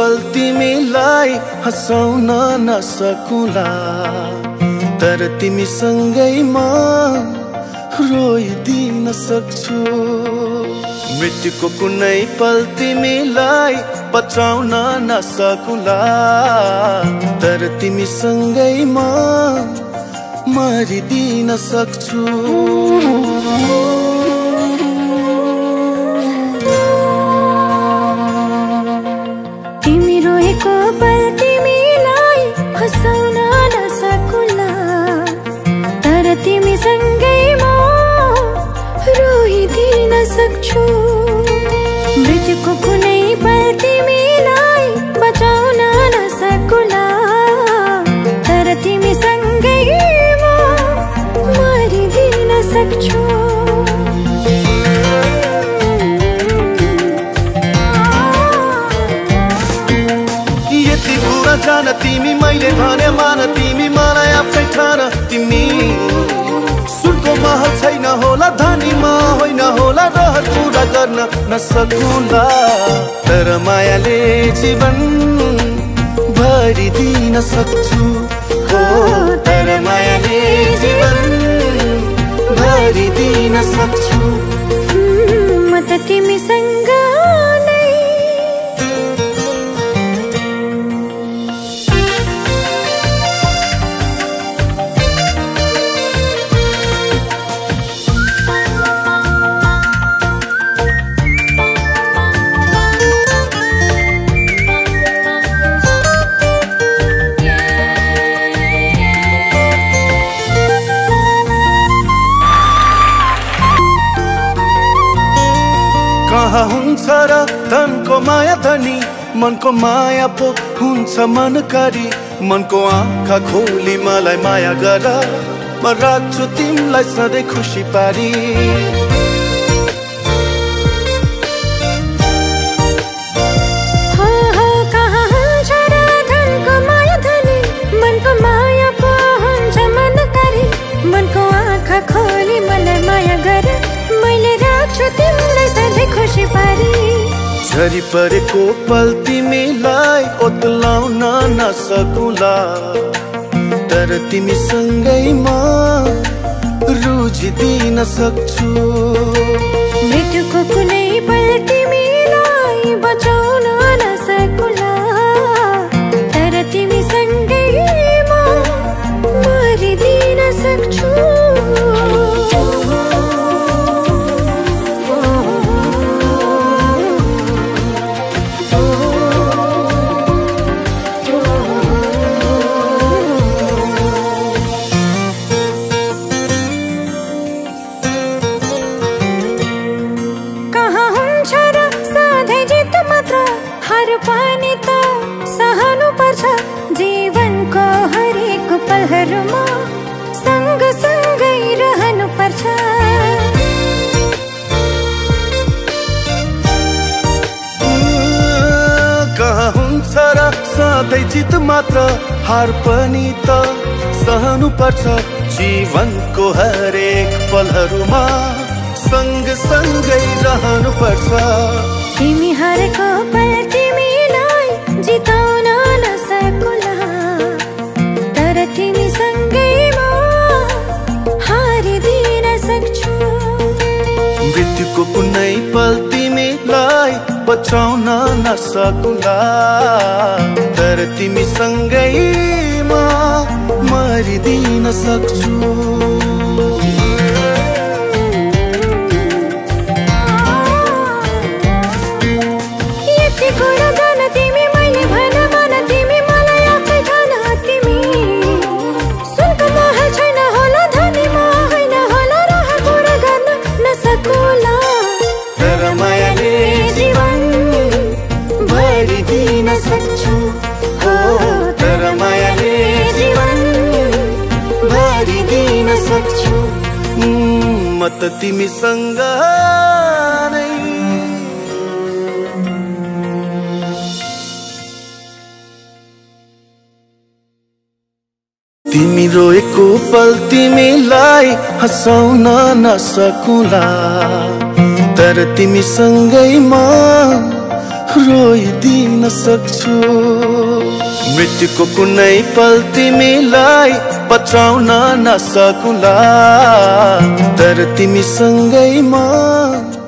पल तिमीलाई हँसाउन नसकुला, तर तिमीसँगै म रोइदिन सक्छु। मृत्युको कुनै पल तिमीलाई बचाउन नसकुला, तर तिमीसँगै म मरिदिन सक्छु। तिमी रोएको पल तिमीलाई हँसाउन नसकुला, तर तिमीसँगै म रोइदिन सक्छु। मृत्युको कुनै पल तिमीलाई बचाउन नसकुला, तर तिमीसँगै म मरिदिन सक्छु। यति कुरा जान तिमी मैले भने मान, तिमी मलाई आफै ठान। तिमी सुनको महल छैन होला, धनीमा होइन होला, रहर पुरा गर्न नसकुला, तर मायाले जीवन भरिदिन सक्छु। हो तर मायाले जीवन भरिदिन सक्छु। म त तिमीसँग कहाँ हुन्छ र धनको माया धनी, मनको माया पो हुन्छ मनकारी। मनको आँखा खोली मलाई माया गर, म राख्छु तिमीलाई सधैँ खुसी पारी। कहाँ हुन्छ र धनको माया धनी, मनको माया पो हुन्छ मनकारी। मनको आँखा खोली मलाई माया गर, मैले राख्छु तिमीलाई सधैँ खुसी पारी। झरी परेको पल तिमीलाई ओत्लाउन नसकुला, तर तिमीसँगै म रुझिदिन सक्छु। मृत्युको कुनै पल तिमीलाई बचाउन नसकुला, तर तिमीसँगै म मरिदिन सक्छु। पनि त सहनु पर्छ जीवनको हरेक पलहरूमा, सँग सँगै रहनु पर्छ। कहाँ हुन्छ र सधैँ जित मात्र, हार पनि त सहनु पर्छ जीवनको हरेक पलहरूमा, सँग सँगै रहनु पर्छ। तिमी हारेको पल तिमीलाई जिताउन नसकुला, तर तिमीसँगै म हारिदिन सक्छु। मृत्युको कुनै पल तिमीलाई बचाउन नसकुला, तर तिमीसँगै म मरिदिन सक्छु। सक्छु हो तर मायाले जीवन भरिदिन सक्छु। म त तिमीसँग नै तिमी रोएको पल तिमीलाई हँसाउन नसकुला, तर तिमीसँगै म रोइदिन सक्छु। मृत्युको कुनै पल तिमीलाई बचाउन नसकुला, तर तिमी सँगै म